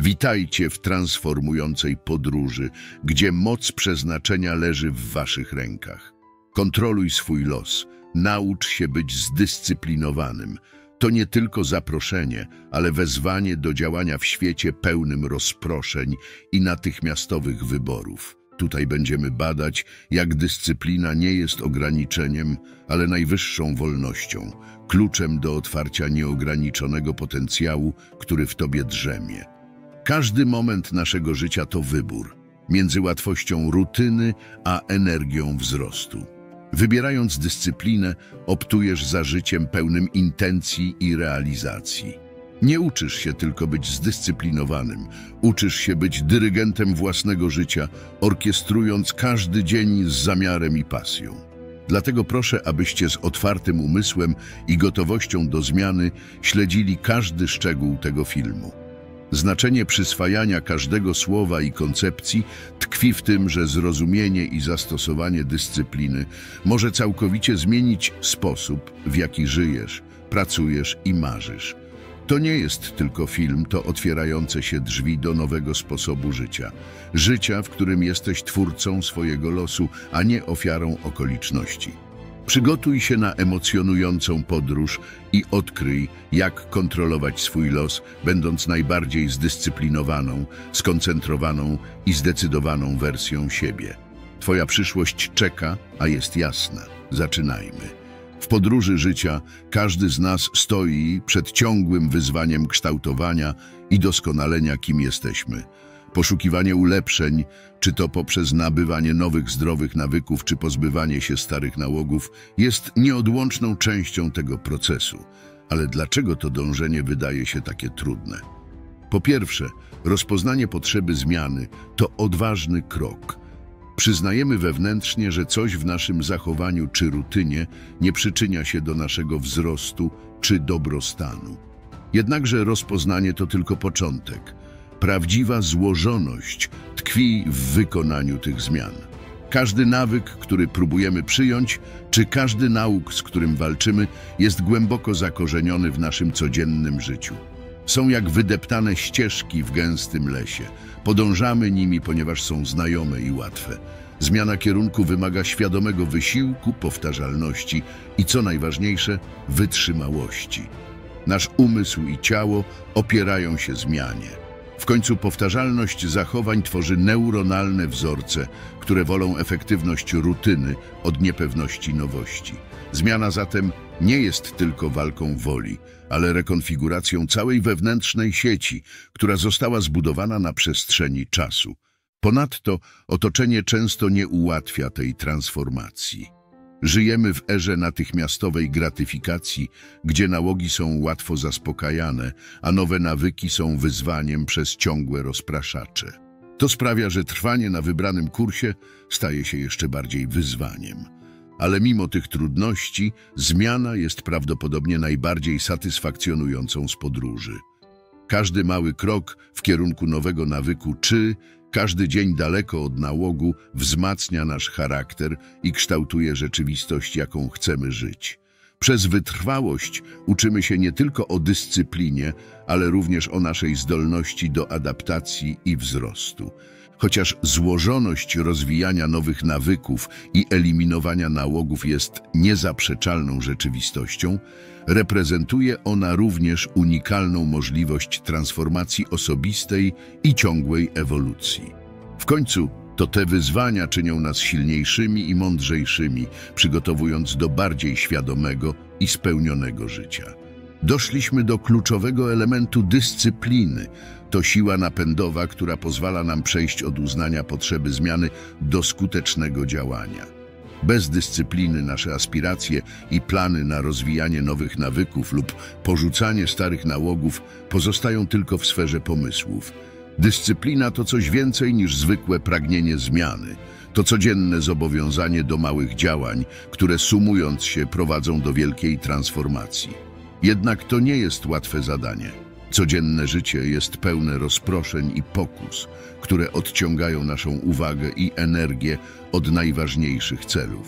Witajcie w transformującej podróży, gdzie moc przeznaczenia leży w waszych rękach. Kontroluj swój los, naucz się być zdyscyplinowanym. To nie tylko zaproszenie, ale wezwanie do działania w świecie pełnym rozproszeń i natychmiastowych wyborów. Tutaj będziemy badać, jak dyscyplina nie jest ograniczeniem, ale najwyższą wolnością, kluczem do otwarcia nieograniczonego potencjału, który w tobie drzemie. Każdy moment naszego życia to wybór między łatwością rutyny a energią wzrostu. Wybierając dyscyplinę, optujesz za życiem pełnym intencji i realizacji. Nie uczysz się tylko być zdyscyplinowanym, uczysz się być dyrygentem własnego życia, orkiestrując każdy dzień z zamiarem i pasją. Dlatego proszę, abyście z otwartym umysłem i gotowością do zmiany śledzili każdy szczegół tego filmu. Znaczenie przyswajania każdego słowa i koncepcji tkwi w tym, że zrozumienie i zastosowanie dyscypliny może całkowicie zmienić sposób, w jaki żyjesz, pracujesz i marzysz. To nie jest tylko film, to otwierające się drzwi do nowego sposobu życia. Życia, w którym jesteś twórcą swojego losu, a nie ofiarą okoliczności. Przygotuj się na emocjonującą podróż i odkryj, jak kontrolować swój los, będąc najbardziej zdyscyplinowaną, skoncentrowaną i zdecydowaną wersją siebie. Twoja przyszłość czeka, a jest jasna. Zaczynajmy. W podróży życia każdy z nas stoi przed ciągłym wyzwaniem kształtowania i doskonalenia, kim jesteśmy. Poszukiwanie ulepszeń, czy to poprzez nabywanie nowych zdrowych nawyków, czy pozbywanie się starych nałogów, jest nieodłączną częścią tego procesu. Ale dlaczego to dążenie wydaje się takie trudne? Po pierwsze, rozpoznanie potrzeby zmiany to odważny krok. Przyznajemy wewnętrznie, że coś w naszym zachowaniu czy rutynie nie przyczynia się do naszego wzrostu czy dobrostanu. Jednakże rozpoznanie to tylko początek. Prawdziwa złożoność tkwi w wykonaniu tych zmian. Każdy nawyk, który próbujemy przyjąć, czy każdy nauk, z którym walczymy, jest głęboko zakorzeniony w naszym codziennym życiu. Są jak wydeptane ścieżki w gęstym lesie. Podążamy nimi, ponieważ są znajome i łatwe. Zmiana kierunku wymaga świadomego wysiłku, powtarzalności i, co najważniejsze, wytrzymałości. Nasz umysł i ciało opierają się zmianie. W końcu powtarzalność zachowań tworzy neuronalne wzorce, które wolą efektywność rutyny od niepewności nowości. Zmiana zatem nie jest tylko walką woli, ale rekonfiguracją całej wewnętrznej sieci, która została zbudowana na przestrzeni czasu. Ponadto otoczenie często nie ułatwia tej transformacji. Żyjemy w erze natychmiastowej gratyfikacji, gdzie nałogi są łatwo zaspokajane, a nowe nawyki są wyzwaniem przez ciągłe rozpraszacze. To sprawia, że trwanie na wybranym kursie staje się jeszcze bardziej wyzwaniem. Ale mimo tych trudności, zmiana jest prawdopodobnie najbardziej satysfakcjonującą z podróży. Każdy mały krok w kierunku nowego nawyku czy każdy dzień daleko od nałogu wzmacnia nasz charakter i kształtuje rzeczywistość, jaką chcemy żyć. Przez wytrwałość uczymy się nie tylko o dyscyplinie, ale również o naszej zdolności do adaptacji i wzrostu. Chociaż złożoność rozwijania nowych nawyków i eliminowania nałogów jest niezaprzeczalną rzeczywistością, reprezentuje ona również unikalną możliwość transformacji osobistej i ciągłej ewolucji. W końcu to te wyzwania czynią nas silniejszymi i mądrzejszymi, przygotowując do bardziej świadomego i spełnionego życia. Doszliśmy do kluczowego elementu dyscypliny. To siła napędowa, która pozwala nam przejść od uznania potrzeby zmiany do skutecznego działania. Bez dyscypliny nasze aspiracje i plany na rozwijanie nowych nawyków lub porzucanie starych nałogów pozostają tylko w sferze pomysłów. Dyscyplina to coś więcej niż zwykłe pragnienie zmiany. To codzienne zobowiązanie do małych działań, które sumując się prowadzą do wielkiej transformacji. Jednak to nie jest łatwe zadanie. Codzienne życie jest pełne rozproszeń i pokus, które odciągają naszą uwagę i energię od najważniejszych celów.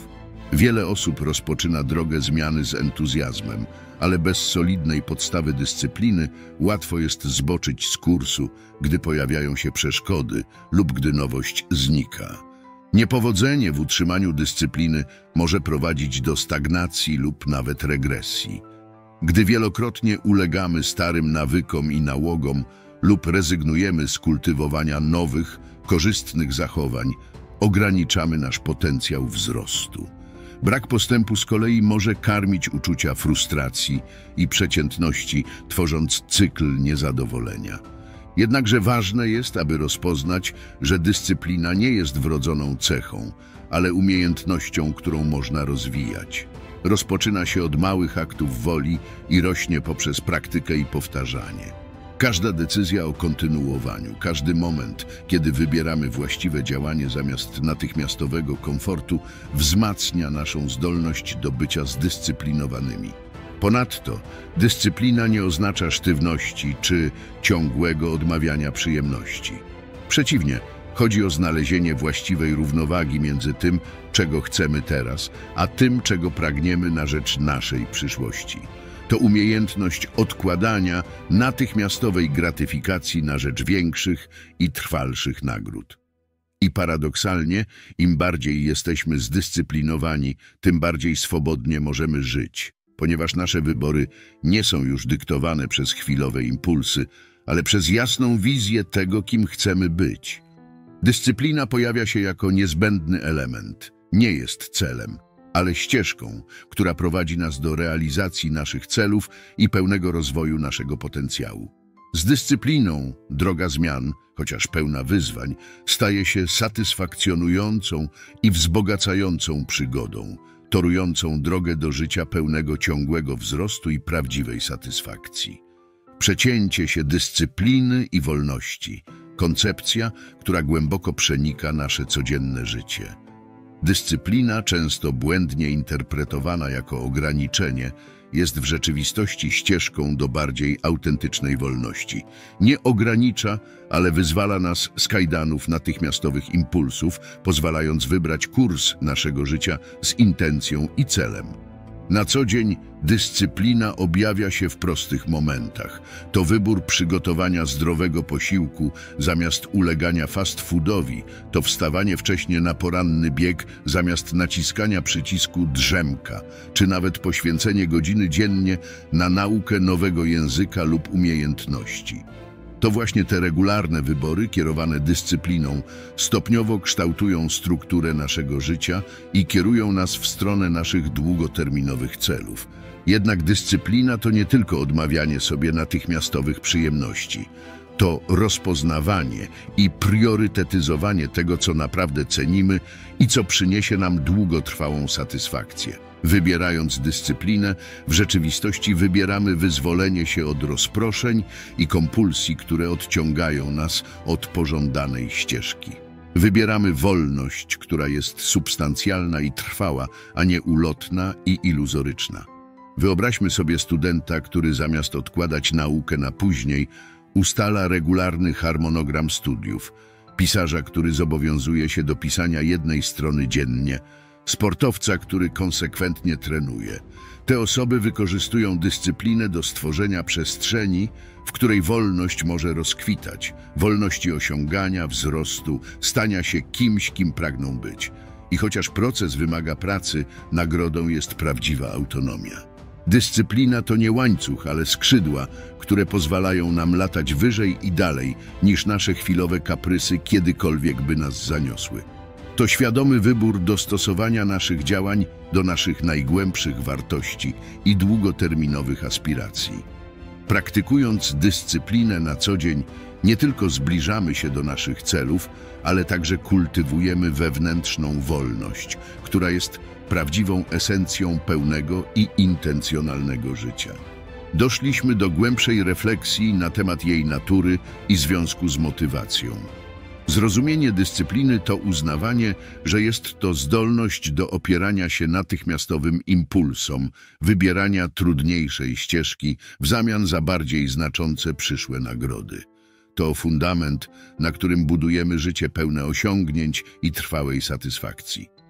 Wiele osób rozpoczyna drogę zmiany z entuzjazmem, ale bez solidnej podstawy dyscypliny łatwo jest zboczyć z kursu, gdy pojawiają się przeszkody lub gdy nowość znika. Niepowodzenie w utrzymaniu dyscypliny może prowadzić do stagnacji lub nawet regresji. Gdy wielokrotnie ulegamy starym nawykom i nałogom lub rezygnujemy z kultywowania nowych, korzystnych zachowań, ograniczamy nasz potencjał wzrostu. Brak postępu z kolei może karmić uczucia frustracji i przeciętności, tworząc cykl niezadowolenia. Jednakże ważne jest, aby rozpoznać, że dyscyplina nie jest wrodzoną cechą, ale umiejętnością, którą można rozwijać. Rozpoczyna się od małych aktów woli i rośnie poprzez praktykę i powtarzanie. Każda decyzja o kontynuowaniu, każdy moment, kiedy wybieramy właściwe działanie zamiast natychmiastowego komfortu, wzmacnia naszą zdolność do bycia zdyscyplinowanymi. Ponadto dyscyplina nie oznacza sztywności czy ciągłego odmawiania przyjemności. Przeciwnie, chodzi o znalezienie właściwej równowagi między tym, czego chcemy teraz, a tym, czego pragniemy na rzecz naszej przyszłości. To umiejętność odkładania natychmiastowej gratyfikacji na rzecz większych i trwalszych nagród. I paradoksalnie, im bardziej jesteśmy zdyscyplinowani, tym bardziej swobodnie możemy żyć, ponieważ nasze wybory nie są już dyktowane przez chwilowe impulsy, ale przez jasną wizję tego, kim chcemy być. Dyscyplina pojawia się jako niezbędny element, nie jest celem, ale ścieżką, która prowadzi nas do realizacji naszych celów i pełnego rozwoju naszego potencjału. Z dyscypliną droga zmian, chociaż pełna wyzwań, staje się satysfakcjonującą i wzbogacającą przygodą, torującą drogę do życia pełnego ciągłego wzrostu i prawdziwej satysfakcji. Przecięcie się dyscypliny i wolności, koncepcja, która głęboko przenika nasze codzienne życie. Dyscyplina, często błędnie interpretowana jako ograniczenie, jest w rzeczywistości ścieżką do bardziej autentycznej wolności. Nie ogranicza, ale wyzwala nas z kajdanów natychmiastowych impulsów, pozwalając wybrać kurs naszego życia z intencją i celem. Na co dzień dyscyplina objawia się w prostych momentach. To wybór przygotowania zdrowego posiłku zamiast ulegania fast foodowi, to wstawanie wcześnie na poranny bieg zamiast naciskania przycisku drzemka, czy nawet poświęcenie godziny dziennie na naukę nowego języka lub umiejętności. To właśnie te regularne wybory, kierowane dyscypliną, stopniowo kształtują strukturę naszego życia i kierują nas w stronę naszych długoterminowych celów. Jednak dyscyplina to nie tylko odmawianie sobie natychmiastowych przyjemności. To rozpoznawanie i priorytetyzowanie tego, co naprawdę cenimy i co przyniesie nam długotrwałą satysfakcję. Wybierając dyscyplinę, w rzeczywistości wybieramy wyzwolenie się od rozproszeń i kompulsji, które odciągają nas od pożądanej ścieżki. Wybieramy wolność, która jest substancjalna i trwała, a nie ulotna i iluzoryczna. Wyobraźmy sobie studenta, który zamiast odkładać naukę na później, ustala regularny harmonogram studiów, pisarza, który zobowiązuje się do pisania 1 strony dziennie, sportowca, który konsekwentnie trenuje. Te osoby wykorzystują dyscyplinę do stworzenia przestrzeni, w której wolność może rozkwitać, wolności osiągania, wzrostu, stania się kimś, kim pragną być. I chociaż proces wymaga pracy, nagrodą jest prawdziwa autonomia. Dyscyplina to nie łańcuch, ale skrzydła, które pozwalają nam latać wyżej i dalej niż nasze chwilowe kaprysy kiedykolwiek by nas zaniosły. To świadomy wybór dostosowania naszych działań do naszych najgłębszych wartości i długoterminowych aspiracji. Praktykując dyscyplinę na co dzień, nie tylko zbliżamy się do naszych celów, ale także kultywujemy wewnętrzną wolność, która jest prawdziwą esencją pełnego i intencjonalnego życia. Doszliśmy do głębszej refleksji na temat jej natury i związku z motywacją. Zrozumienie dyscypliny to uznawanie, że jest to zdolność do opierania się natychmiastowym impulsom, wybierania trudniejszej ścieżki w zamian za bardziej znaczące przyszłe nagrody. To fundament, na którym budujemy życie pełne osiągnięć i trwałej satysfakcji.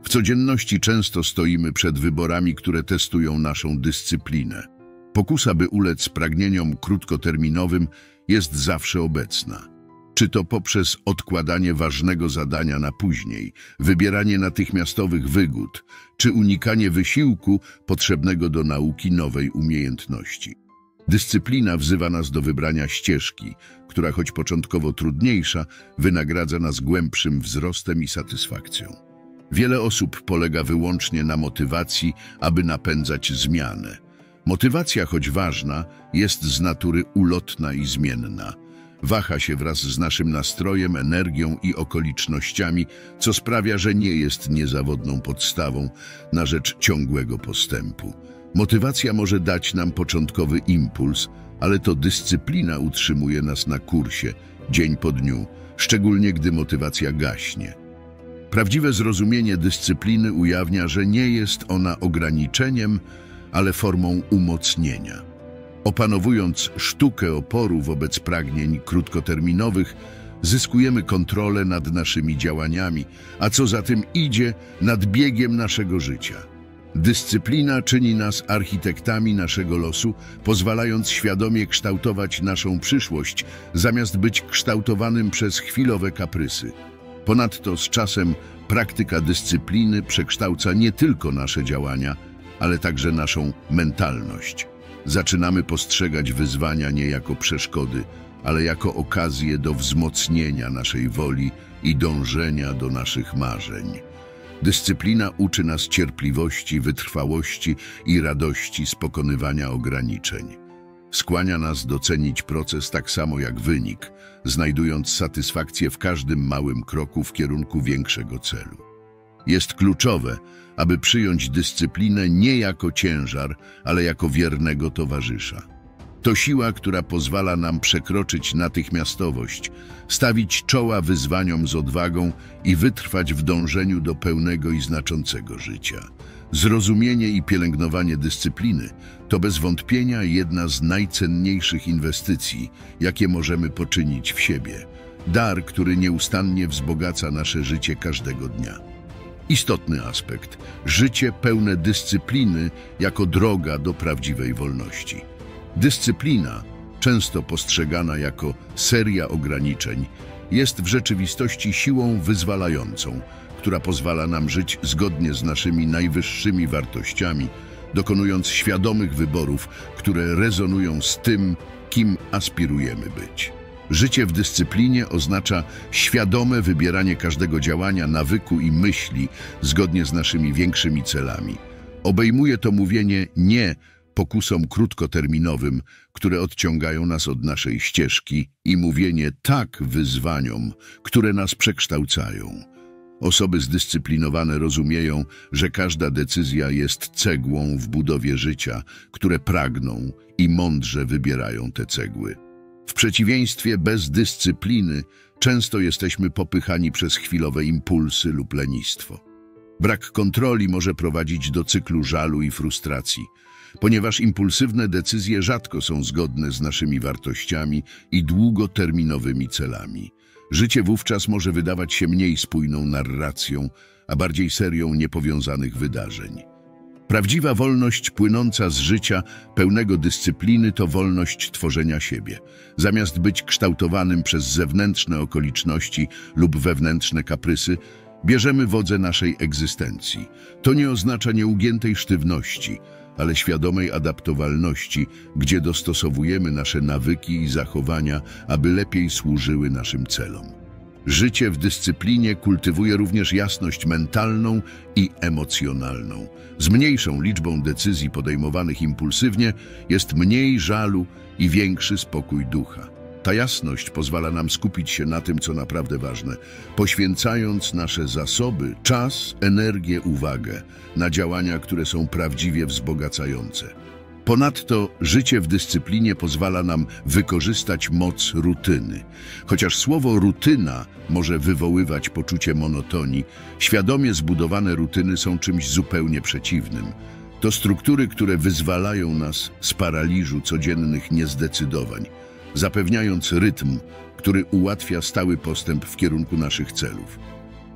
W codzienności często stoimy przed wyborami, które testują naszą dyscyplinę. Pokusa, by ulec pragnieniom krótkoterminowym, jest zawsze obecna. Czy to poprzez odkładanie ważnego zadania na później, wybieranie natychmiastowych wygód, czy unikanie wysiłku potrzebnego do nauki nowej umiejętności. Dyscyplina wzywa nas do wybrania ścieżki, która choć początkowo trudniejsza, wynagradza nas głębszym wzrostem i satysfakcją. Wiele osób polega wyłącznie na motywacji, aby napędzać zmianę. Motywacja, choć ważna, jest z natury ulotna i zmienna. Waha się wraz z naszym nastrojem, energią i okolicznościami, co sprawia, że nie jest niezawodną podstawą na rzecz ciągłego postępu. Motywacja może dać nam początkowy impuls, ale to dyscyplina utrzymuje nas na kursie, dzień po dniu, szczególnie gdy motywacja gaśnie. Prawdziwe zrozumienie dyscypliny ujawnia, że nie jest ona ograniczeniem, ale formą umocnienia. Opanowując sztukę oporu wobec pragnień krótkoterminowych, zyskujemy kontrolę nad naszymi działaniami, a co za tym idzie, nad biegiem naszego życia. Dyscyplina czyni nas architektami naszego losu, pozwalając świadomie kształtować naszą przyszłość, zamiast być kształtowanym przez chwilowe kaprysy. Ponadto z czasem praktyka dyscypliny przekształca nie tylko nasze działania, ale także naszą mentalność. Zaczynamy postrzegać wyzwania nie jako przeszkody, ale jako okazję do wzmocnienia naszej woli i dążenia do naszych marzeń. Dyscyplina uczy nas cierpliwości, wytrwałości i radości z pokonywania ograniczeń. Skłania nas docenić proces tak samo jak wynik, znajdując satysfakcję w każdym małym kroku w kierunku większego celu. Jest kluczowe, aby przyjąć dyscyplinę nie jako ciężar, ale jako wiernego towarzysza. To siła, która pozwala nam przekroczyć natychmiastowość, stawić czoła wyzwaniom z odwagą i wytrwać w dążeniu do pełnego i znaczącego życia. Zrozumienie i pielęgnowanie dyscypliny to bez wątpienia jedna z najcenniejszych inwestycji, jakie możemy poczynić w siebie. Dar, który nieustannie wzbogaca nasze życie każdego dnia. Istotny aspekt. Życie pełne dyscypliny jako droga do prawdziwej wolności. Dyscyplina, często postrzegana jako seria ograniczeń, jest w rzeczywistości siłą wyzwalającą, która pozwala nam żyć zgodnie z naszymi najwyższymi wartościami, dokonując świadomych wyborów, które rezonują z tym, kim aspirujemy być. Życie w dyscyplinie oznacza świadome wybieranie każdego działania, nawyku i myśli zgodnie z naszymi większymi celami. Obejmuje to mówienie nie pokusom krótkoterminowym, które odciągają nas od naszej ścieżki, i mówienie tak wyzwaniom, które nas przekształcają. Osoby zdyscyplinowane rozumieją, że każda decyzja jest cegłą w budowie życia, które pragną i mądrze wybierają te cegły. W przeciwieństwie bez dyscypliny często jesteśmy popychani przez chwilowe impulsy lub lenistwo. Brak kontroli może prowadzić do cyklu żalu i frustracji, ponieważ impulsywne decyzje rzadko są zgodne z naszymi wartościami i długoterminowymi celami. Życie wówczas może wydawać się mniej spójną narracją, a bardziej serią niepowiązanych wydarzeń. Prawdziwa wolność płynąca z życia pełnego dyscypliny to wolność tworzenia siebie. Zamiast być kształtowanym przez zewnętrzne okoliczności lub wewnętrzne kaprysy, bierzemy wodze naszej egzystencji. To nie oznacza nieugiętej sztywności, ale świadomej adaptowalności, gdzie dostosowujemy nasze nawyki i zachowania, aby lepiej służyły naszym celom. Życie w dyscyplinie kultywuje również jasność mentalną i emocjonalną. Z mniejszą liczbą decyzji podejmowanych impulsywnie jest mniej żalu i większy spokój ducha. Ta jasność pozwala nam skupić się na tym, co naprawdę ważne, poświęcając nasze zasoby, czas, energię, uwagę na działania, które są prawdziwie wzbogacające. Ponadto życie w dyscyplinie pozwala nam wykorzystać moc rutyny. Chociaż słowo rutyna może wywoływać poczucie monotonii, świadomie zbudowane rutyny są czymś zupełnie przeciwnym. To struktury, które wyzwalają nas z paraliżu codziennych niezdecydowań, zapewniając rytm, który ułatwia stały postęp w kierunku naszych celów.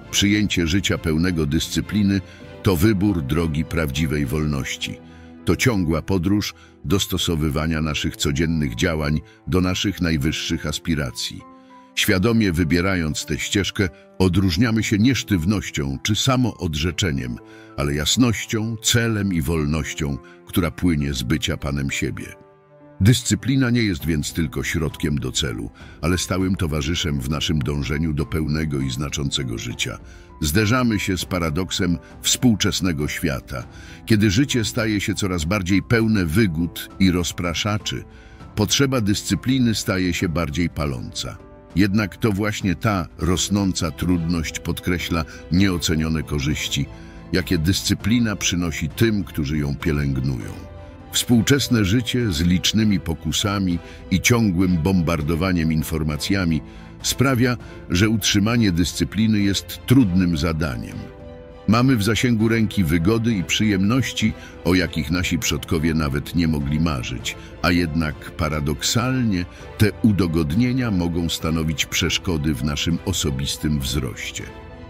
Przyjęcie życia pełnego dyscypliny to wybór drogi prawdziwej wolności. To ciągła podróż dostosowywania naszych codziennych działań do naszych najwyższych aspiracji. Świadomie wybierając tę ścieżkę, odróżniamy się nie sztywnością czy samoodrzeczeniem, ale jasnością, celem i wolnością, która płynie z bycia Panem siebie. Dyscyplina nie jest więc tylko środkiem do celu, ale stałym towarzyszem w naszym dążeniu do pełnego i znaczącego życia. Zderzamy się z paradoksem współczesnego świata. Kiedy życie staje się coraz bardziej pełne wygód i rozpraszaczy, potrzeba dyscypliny staje się bardziej paląca. Jednak to właśnie ta rosnąca trudność podkreśla nieocenione korzyści, jakie dyscyplina przynosi tym, którzy ją pielęgnują. Współczesne życie z licznymi pokusami i ciągłym bombardowaniem informacjami sprawia, że utrzymanie dyscypliny jest trudnym zadaniem. Mamy w zasięgu ręki wygody i przyjemności, o jakich nasi przodkowie nawet nie mogli marzyć, a jednak paradoksalnie te udogodnienia mogą stanowić przeszkody w naszym osobistym wzroście.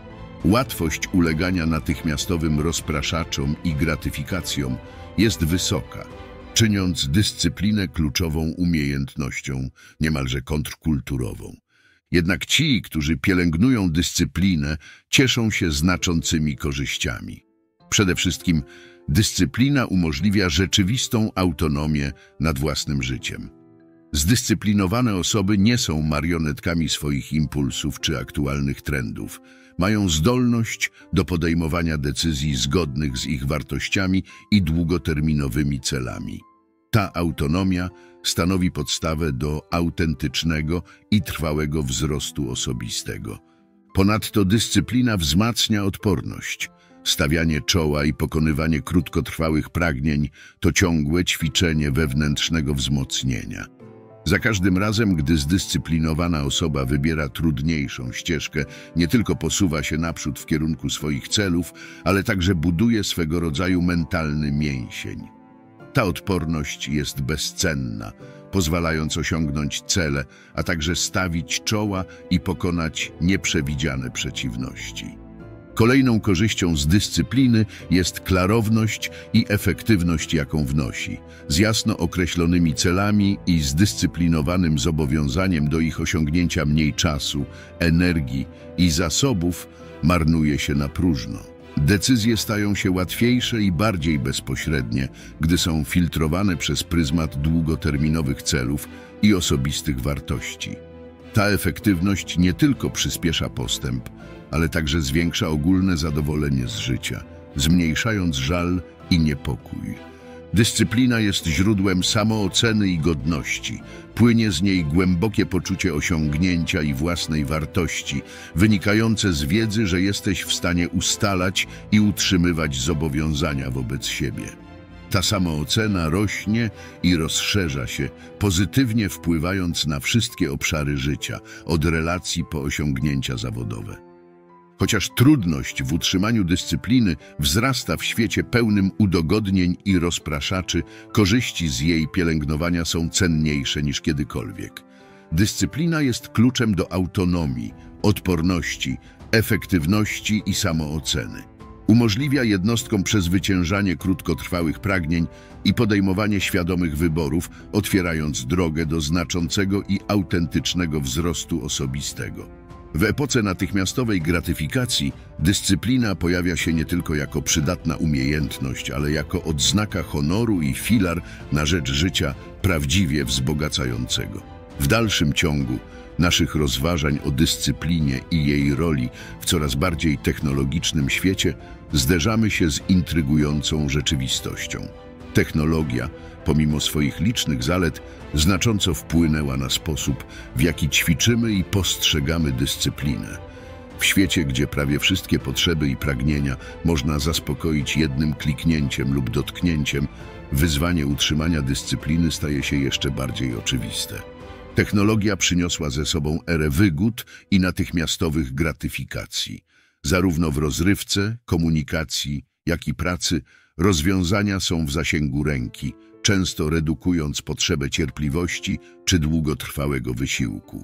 Łatwość ulegania natychmiastowym rozpraszaczom i gratyfikacjom jest wysoka, czyniąc dyscyplinę kluczową umiejętnością, niemalże kontrkulturową. Jednak ci, którzy pielęgnują dyscyplinę, cieszą się znaczącymi korzyściami. Przede wszystkim dyscyplina umożliwia rzeczywistą autonomię nad własnym życiem. Zdyscyplinowane osoby nie są marionetkami swoich impulsów czy aktualnych trendów. Mają zdolność do podejmowania decyzji zgodnych z ich wartościami i długoterminowymi celami. Ta autonomia stanowi podstawę do autentycznego i trwałego wzrostu osobistego. Ponadto dyscyplina wzmacnia odporność. Stawianie czoła i pokonywanie krótkotrwałych pragnień to ciągłe ćwiczenie wewnętrznego wzmocnienia. Za każdym razem, gdy zdyscyplinowana osoba wybiera trudniejszą ścieżkę, nie tylko posuwa się naprzód w kierunku swoich celów, ale także buduje swego rodzaju mentalny mięsień. Ta odporność jest bezcenna, pozwalając osiągnąć cele, a także stawić czoła i pokonać nieprzewidziane przeciwności. Kolejną korzyścią z dyscypliny jest klarowność i efektywność, jaką wnosi. Z jasno określonymi celami i zdyscyplinowanym zobowiązaniem do ich osiągnięcia mniej czasu, energii i zasobów marnuje się na próżno. Decyzje stają się łatwiejsze i bardziej bezpośrednie, gdy są filtrowane przez pryzmat długoterminowych celów i osobistych wartości. Ta efektywność nie tylko przyspiesza postęp, ale także zwiększa ogólne zadowolenie z życia, zmniejszając żal i niepokój. Dyscyplina jest źródłem samooceny i godności. Płynie z niej głębokie poczucie osiągnięcia i własnej wartości, wynikające z wiedzy, że jesteś w stanie ustalać i utrzymywać zobowiązania wobec siebie. Ta samoocena rośnie i rozszerza się, pozytywnie wpływając na wszystkie obszary życia, od relacji po osiągnięcia zawodowe. Chociaż trudność w utrzymaniu dyscypliny wzrasta w świecie pełnym udogodnień i rozpraszaczy, korzyści z jej pielęgnowania są cenniejsze niż kiedykolwiek. Dyscyplina jest kluczem do autonomii, odporności, efektywności i samooceny. Umożliwia jednostkom przezwyciężanie krótkotrwałych pragnień i podejmowanie świadomych wyborów, otwierając drogę do znaczącego i autentycznego wzrostu osobistego. W epoce natychmiastowej gratyfikacji dyscyplina pojawia się nie tylko jako przydatna umiejętność, ale jako odznaka honoru i filar na rzecz życia prawdziwie wzbogacającego. W dalszym ciągu naszych rozważań o dyscyplinie i jej roli w coraz bardziej technologicznym świecie zderzamy się z intrygującą rzeczywistością. Technologia, pomimo swoich licznych zalet, znacząco wpłynęła na sposób, w jaki ćwiczymy i postrzegamy dyscyplinę. W świecie, gdzie prawie wszystkie potrzeby i pragnienia można zaspokoić jednym kliknięciem lub dotknięciem, wyzwanie utrzymania dyscypliny staje się jeszcze bardziej oczywiste. Technologia przyniosła ze sobą erę wygód i natychmiastowych gratyfikacji. Zarówno w rozrywce, komunikacji, jak i pracy rozwiązania są w zasięgu ręki, często redukując potrzebę cierpliwości czy długotrwałego wysiłku.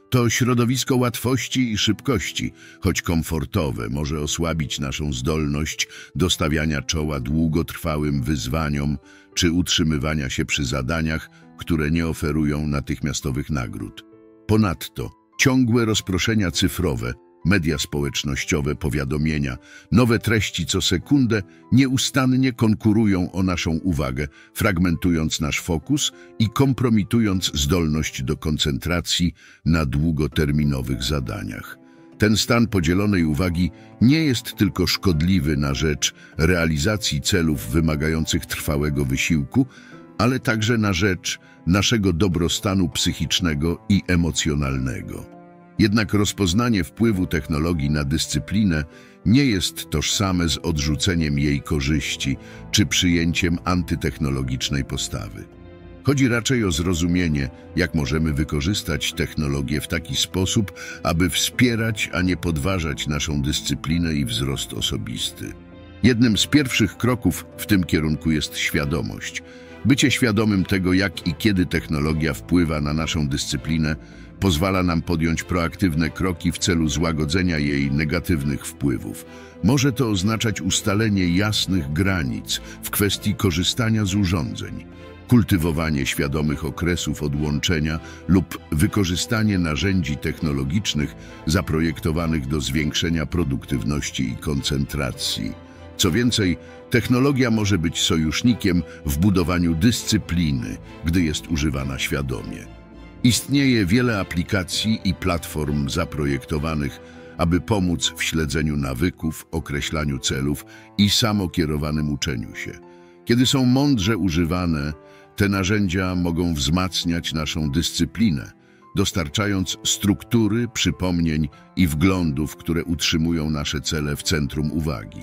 To środowisko łatwości i szybkości, choć komfortowe, może osłabić naszą zdolność do stawiania czoła długotrwałym wyzwaniom czy utrzymywania się przy zadaniach, które nie oferują natychmiastowych nagród. Ponadto ciągłe rozproszenia cyfrowe, media społecznościowe, powiadomienia, nowe treści co sekundę nieustannie konkurują o naszą uwagę, fragmentując nasz fokus i kompromitując zdolność do koncentracji na długoterminowych zadaniach. Ten stan podzielonej uwagi nie jest tylko szkodliwy na rzecz realizacji celów wymagających trwałego wysiłku, ale także na rzecz naszego dobrostanu psychicznego i emocjonalnego. Jednak rozpoznanie wpływu technologii na dyscyplinę nie jest tożsame z odrzuceniem jej korzyści czy przyjęciem antytechnologicznej postawy. Chodzi raczej o zrozumienie, jak możemy wykorzystać technologię w taki sposób, aby wspierać, a nie podważać naszą dyscyplinę i wzrost osobisty. Jednym z pierwszych kroków w tym kierunku jest świadomość. Bycie świadomym tego, jak i kiedy technologia wpływa na naszą dyscyplinę, pozwala nam podjąć proaktywne kroki w celu złagodzenia jej negatywnych wpływów. Może to oznaczać ustalenie jasnych granic w kwestii korzystania z urządzeń, kultywowanie świadomych okresów odłączenia lub wykorzystanie narzędzi technologicznych zaprojektowanych do zwiększenia produktywności i koncentracji. Co więcej, technologia może być sojusznikiem w budowaniu dyscypliny, gdy jest używana świadomie. Istnieje wiele aplikacji i platform zaprojektowanych, aby pomóc w śledzeniu nawyków, określaniu celów i samokierowanym uczeniu się. Kiedy są mądrze używane, te narzędzia mogą wzmacniać naszą dyscyplinę, dostarczając struktury, przypomnień i wglądów, które utrzymują nasze cele w centrum uwagi.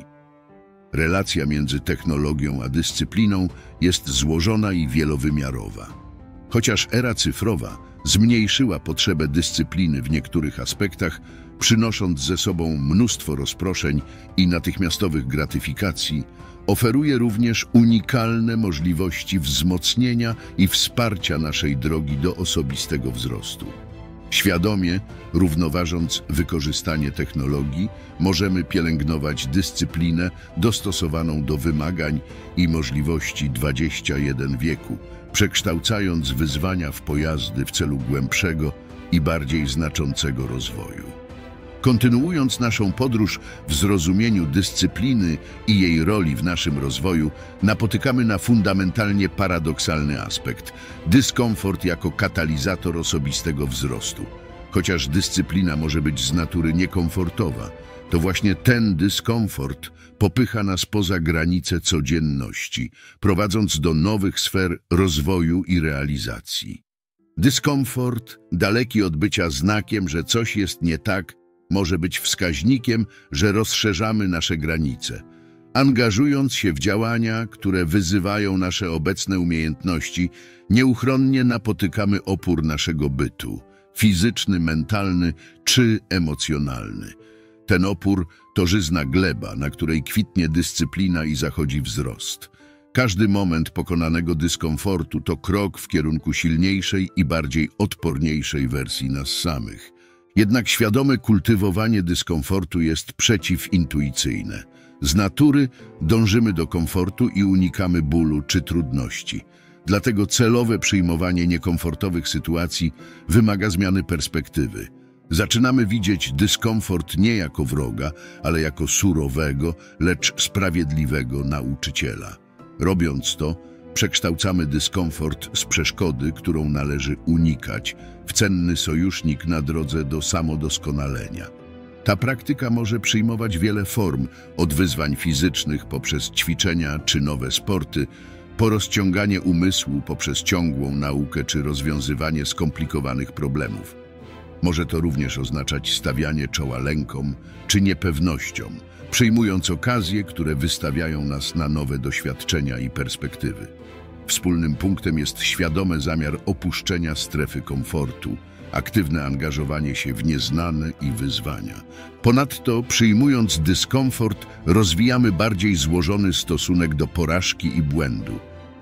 Relacja między technologią a dyscypliną jest złożona i wielowymiarowa. Chociaż era cyfrowa zmniejszyła potrzebę dyscypliny w niektórych aspektach, przynosząc ze sobą mnóstwo rozproszeń i natychmiastowych gratyfikacji, oferuje również unikalne możliwości wzmocnienia i wsparcia naszej drogi do osobistego wzrostu. Świadomie, równoważąc wykorzystanie technologii, możemy pielęgnować dyscyplinę dostosowaną do wymagań i możliwości XXI wieku, przekształcając wyzwania w pojazdy w celu głębszego i bardziej znaczącego rozwoju. Kontynuując naszą podróż w zrozumieniu dyscypliny i jej roli w naszym rozwoju, napotykamy na fundamentalnie paradoksalny aspekt – dyskomfort jako katalizator osobistego wzrostu. Chociaż dyscyplina może być z natury niekomfortowa, to właśnie ten dyskomfort popycha nas poza granice codzienności, prowadząc do nowych sfer rozwoju i realizacji. Dyskomfort, daleki od bycia znakiem, że coś jest nie tak, może być wskaźnikiem, że rozszerzamy nasze granice. Angażując się w działania, które wyzywają nasze obecne umiejętności, nieuchronnie napotykamy opór naszego bytu – fizyczny, mentalny czy emocjonalny. Ten opór to żyzna gleba, na której kwitnie dyscyplina i zachodzi wzrost. Każdy moment pokonanego dyskomfortu to krok w kierunku silniejszej i bardziej odporniejszej wersji nas samych. Jednak świadome kultywowanie dyskomfortu jest przeciwintuicyjne. Z natury dążymy do komfortu i unikamy bólu czy trudności. Dlatego celowe przyjmowanie niekomfortowych sytuacji wymaga zmiany perspektywy. Zaczynamy widzieć dyskomfort nie jako wroga, ale jako surowego, lecz sprawiedliwego nauczyciela. Robiąc to, przekształcamy dyskomfort z przeszkody, którą należy unikać, w cenny sojusznik na drodze do samodoskonalenia. Ta praktyka może przyjmować wiele form, od wyzwań fizycznych poprzez ćwiczenia czy nowe sporty, po rozciąganie umysłu poprzez ciągłą naukę czy rozwiązywanie skomplikowanych problemów. Może to również oznaczać stawianie czoła lękom czy niepewnościom, przyjmując okazje, które wystawiają nas na nowe doświadczenia i perspektywy. Wspólnym punktem jest świadome zamiar opuszczenia strefy komfortu, aktywne angażowanie się w nieznane i wyzwania. Ponadto, przyjmując dyskomfort, rozwijamy bardziej złożony stosunek do porażki i błędu.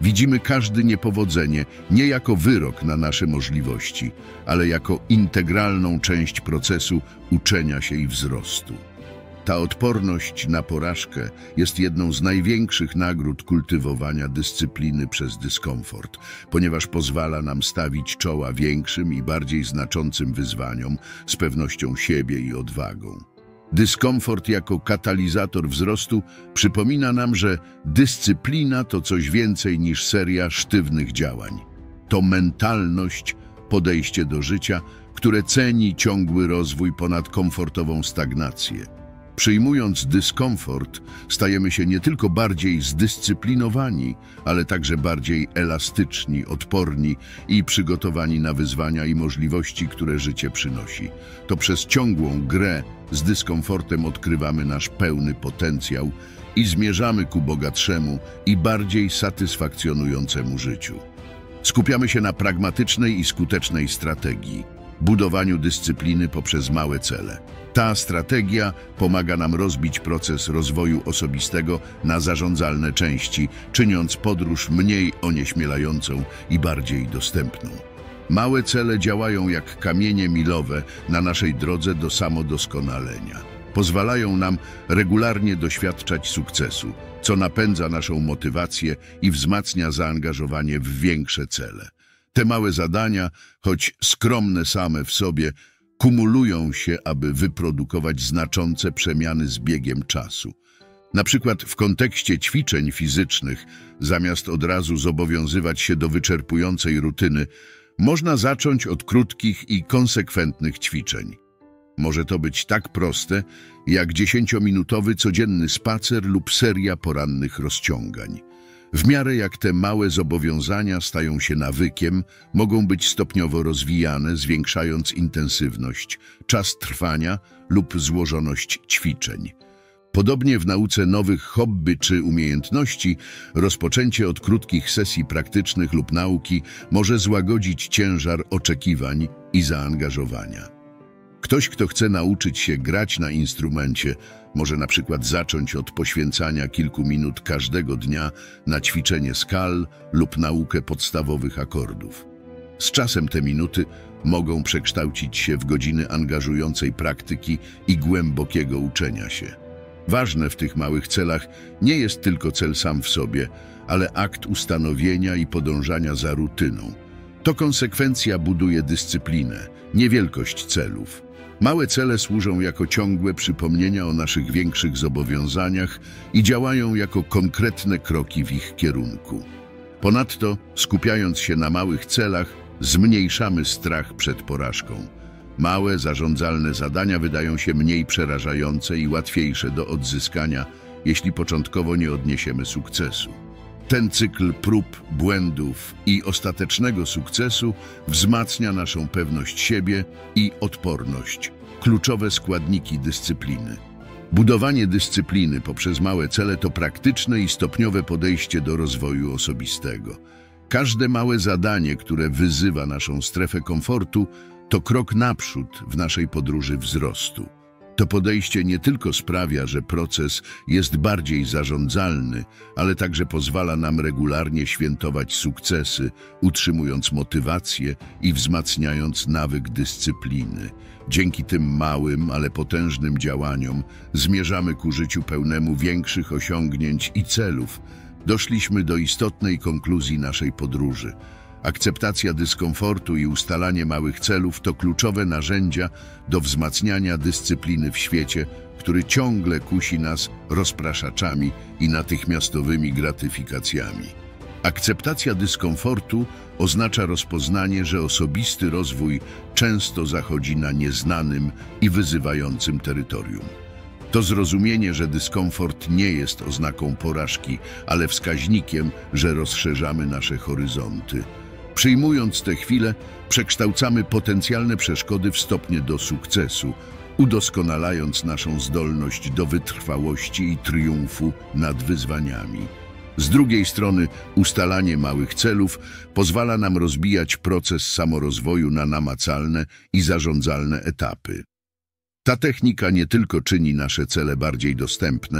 Widzimy każde niepowodzenie nie jako wyrok na nasze możliwości, ale jako integralną część procesu uczenia się i wzrostu. Ta odporność na porażkę jest jedną z największych nagród kultywowania dyscypliny przez dyskomfort, ponieważ pozwala nam stawić czoła większym i bardziej znaczącym wyzwaniom z pewnością siebie i odwagą. Dyskomfort jako katalizator wzrostu przypomina nam, że dyscyplina to coś więcej niż seria sztywnych działań. To mentalność, podejście do życia, które ceni ciągły rozwój ponad komfortową stagnację. Przyjmując dyskomfort, stajemy się nie tylko bardziej zdyscyplinowani, ale także bardziej elastyczni, odporni i przygotowani na wyzwania i możliwości, które życie przynosi. To przez ciągłą grę z dyskomfortem odkrywamy nasz pełny potencjał i zmierzamy ku bogatszemu i bardziej satysfakcjonującemu życiu. Skupiamy się na pragmatycznej i skutecznej strategii, budowaniu dyscypliny poprzez małe cele. Ta strategia pomaga nam rozbić proces rozwoju osobistego na zarządzalne części, czyniąc podróż mniej onieśmielającą i bardziej dostępną. Małe cele działają jak kamienie milowe na naszej drodze do samodoskonalenia. Pozwalają nam regularnie doświadczać sukcesu, co napędza naszą motywację i wzmacnia zaangażowanie w większe cele. Te małe zadania, choć skromne same w sobie, kumulują się, aby wyprodukować znaczące przemiany z biegiem czasu. Na przykład w kontekście ćwiczeń fizycznych, zamiast od razu zobowiązywać się do wyczerpującej rutyny, można zacząć od krótkich i konsekwentnych ćwiczeń. Może to być tak proste, jak 10-minutowy codzienny spacer lub seria porannych rozciągań. W miarę jak te małe zobowiązania stają się nawykiem, mogą być stopniowo rozwijane, zwiększając intensywność, czas trwania lub złożoność ćwiczeń. Podobnie w nauce nowych hobby czy umiejętności, rozpoczęcie od krótkich sesji praktycznych lub nauki może złagodzić ciężar oczekiwań i zaangażowania. Ktoś, kto chce nauczyć się grać na instrumencie, może na przykład zacząć od poświęcania kilku minut każdego dnia na ćwiczenie skal lub naukę podstawowych akordów. Z czasem te minuty mogą przekształcić się w godziny angażującej praktyki i głębokiego uczenia się. Ważne w tych małych celach nie jest tylko cel sam w sobie, ale akt ustanowienia i podążania za rutyną. To konsekwencja buduje dyscyplinę, nie wielkość celów. Małe cele służą jako ciągłe przypomnienia o naszych większych zobowiązaniach i działają jako konkretne kroki w ich kierunku. Ponadto, skupiając się na małych celach, zmniejszamy strach przed porażką. Małe, zarządzalne zadania wydają się mniej przerażające i łatwiejsze do odzyskania, jeśli początkowo nie odniesiemy sukcesu. Ten cykl prób, błędów i ostatecznego sukcesu wzmacnia naszą pewność siebie i odporność, kluczowe składniki dyscypliny. Budowanie dyscypliny poprzez małe cele to praktyczne i stopniowe podejście do rozwoju osobistego. Każde małe zadanie, które wyzywa naszą strefę komfortu, to krok naprzód w naszej podróży wzrostu. To podejście nie tylko sprawia, że proces jest bardziej zarządzalny, ale także pozwala nam regularnie świętować sukcesy, utrzymując motywację i wzmacniając nawyk dyscypliny. Dzięki tym małym, ale potężnym działaniom zmierzamy ku życiu pełnemu większych osiągnięć i celów. Doszliśmy do istotnej konkluzji naszej podróży. Akceptacja dyskomfortu i ustalanie małych celów to kluczowe narzędzia do wzmacniania dyscypliny w świecie, który ciągle kusi nas rozpraszaczami i natychmiastowymi gratyfikacjami. Akceptacja dyskomfortu oznacza rozpoznanie, że osobisty rozwój często zachodzi na nieznanym i wyzywającym terytorium. To zrozumienie, że dyskomfort nie jest oznaką porażki, ale wskaźnikiem, że rozszerzamy nasze horyzonty. Przyjmując te chwile, przekształcamy potencjalne przeszkody w stopnie do sukcesu, udoskonalając naszą zdolność do wytrwałości i triumfu nad wyzwaniami. Z drugiej strony, ustalanie małych celów pozwala nam rozbijać proces samorozwoju na namacalne i zarządzalne etapy. Ta technika nie tylko czyni nasze cele bardziej dostępne,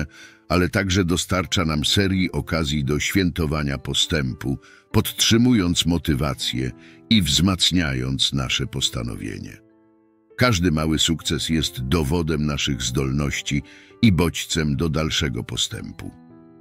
ale także dostarcza nam serii okazji do świętowania postępu, podtrzymując motywację i wzmacniając nasze postanowienie. Każdy mały sukces jest dowodem naszych zdolności i bodźcem do dalszego postępu.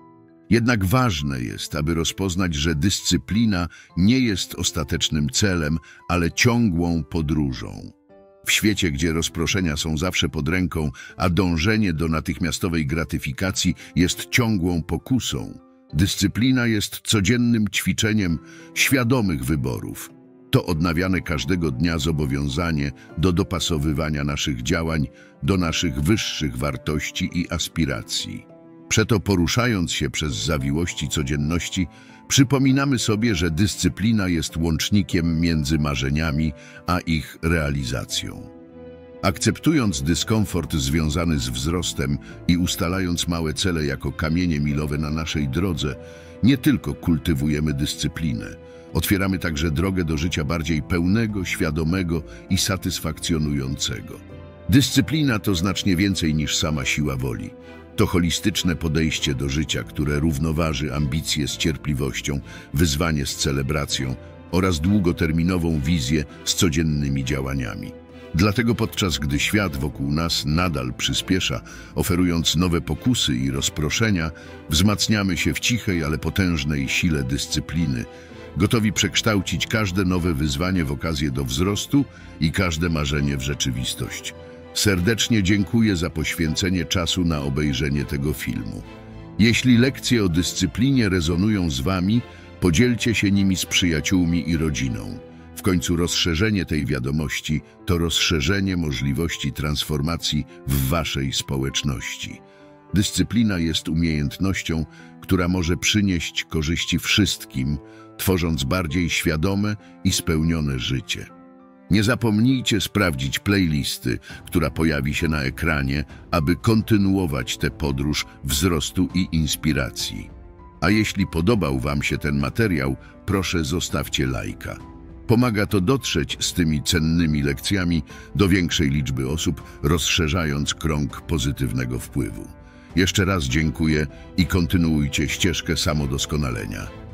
Jednak ważne jest, aby rozpoznać, że dyscyplina nie jest ostatecznym celem, ale ciągłą podróżą. W świecie, gdzie rozproszenia są zawsze pod ręką, a dążenie do natychmiastowej gratyfikacji jest ciągłą pokusą, dyscyplina jest codziennym ćwiczeniem świadomych wyborów. To odnawiane każdego dnia zobowiązanie do dopasowywania naszych działań do naszych wyższych wartości i aspiracji. Przeto poruszając się przez zawiłości codzienności, przypominamy sobie, że dyscyplina jest łącznikiem między marzeniami a ich realizacją. Akceptując dyskomfort związany z wzrostem i ustalając małe cele jako kamienie milowe na naszej drodze, nie tylko kultywujemy dyscyplinę, otwieramy także drogę do życia bardziej pełnego, świadomego i satysfakcjonującego. Dyscyplina to znacznie więcej niż sama siła woli. To holistyczne podejście do życia, które równoważy ambicje z cierpliwością, wyzwanie z celebracją oraz długoterminową wizję z codziennymi działaniami. Dlatego podczas gdy świat wokół nas nadal przyspiesza, oferując nowe pokusy i rozproszenia, wzmacniamy się w cichej, ale potężnej sile dyscypliny, gotowi przekształcić każde nowe wyzwanie w okazję do wzrostu i każde marzenie w rzeczywistość. Serdecznie dziękuję za poświęcenie czasu na obejrzenie tego filmu. Jeśli lekcje o dyscyplinie rezonują z Wami, podzielcie się nimi z przyjaciółmi i rodziną. W końcu rozszerzenie tej wiadomości to rozszerzenie możliwości transformacji w Waszej społeczności. Dyscyplina jest umiejętnością, która może przynieść korzyści wszystkim, tworząc bardziej świadome i spełnione życie. Nie zapomnijcie sprawdzić playlisty, która pojawi się na ekranie, aby kontynuować tę podróż wzrostu i inspiracji. A jeśli podobał Wam się ten materiał, proszę zostawcie lajka. Pomaga to dotrzeć z tymi cennymi lekcjami do większej liczby osób, rozszerzając krąg pozytywnego wpływu. Jeszcze raz dziękuję i kontynuujcie ścieżkę samodoskonalenia.